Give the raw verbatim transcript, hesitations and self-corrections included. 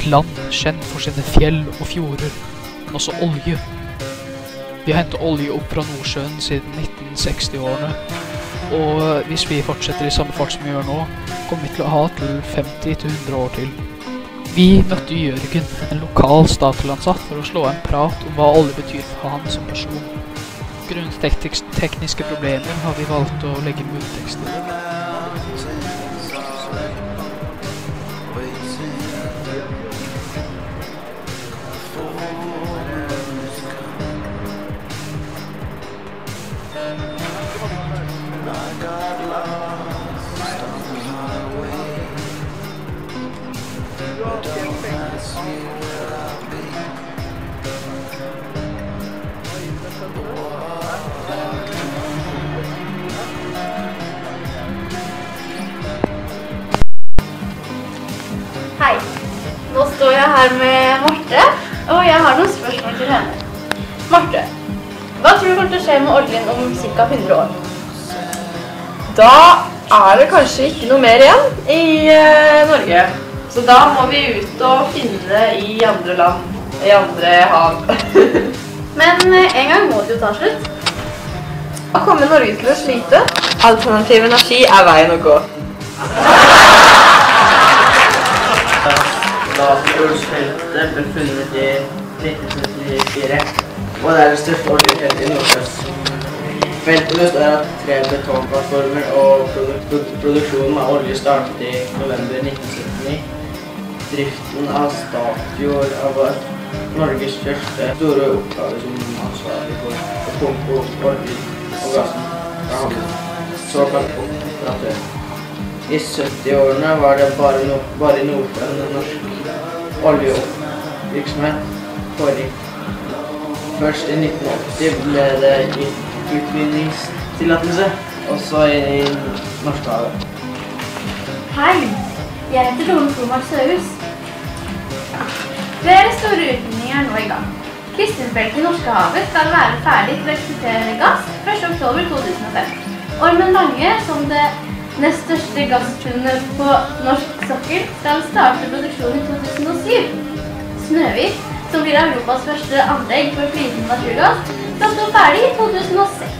et land kjent for sine fjell og fjorder, men også olje. Vi har hentet olje opp fra Nordsjøen siden nitten seksti-årene, og hvis vi fortsetter i samme fart som vi gjør nå, kommer vi til å ha til femti til hundre år til. Vi møtte Jørgen, en lokal Statoil-ansatt, for å slå en prat om hva olje betyr for han som person. Grunnet tek tekniske problemer har vi valgt å legge munntekster. Hei, nå står jeg her med Marte, og jeg har noen spørsmål til henne. Marte, hva tror du kommer til å skje med oljen om ca. hundre år? Da er det kanskje ikke noe mer igjen i uh, Norge. Så da må vi ut og finne i andre land, i andre hav. Men en gang må det jo ta slutt. Da kommer Norge til å slite. Alternativ energi er veien å gå. Lavjordsfeltet ble funnet i nitten trettifire, og det er det største oljefeltet i Nordsjøen. Feltet består av tre betongplattformer, og produ produksjonen av olje startet i november nitten syttini. Driften av Statfjord var Norges første store oppgave som ansvarlig for å pumpe opp olje og gassen fra havet, såkalt operatør. I sytti-årene var det bare, no bare i Nordsjøen norsk oljevirksomhet foregikk. Først i nitten åtti ble det gitt utvinningstillatelse, også i Norskehavet. Hei, jeg heter Lone Kromark-Søhus. Flere store utvinninger er nå i gang. Kristinfeltet i Norskehavet skal være ferdig til å eksportere gass første oktober to tusen og fem. Ormen Lange, som det nest største gassfunnet på norsk sokkel, skal starte produksjon i to tusen og syv. Snøhvit, som blir Europas første anlegg for flytende naturgass, skal stå ferdig i to tusen og seks.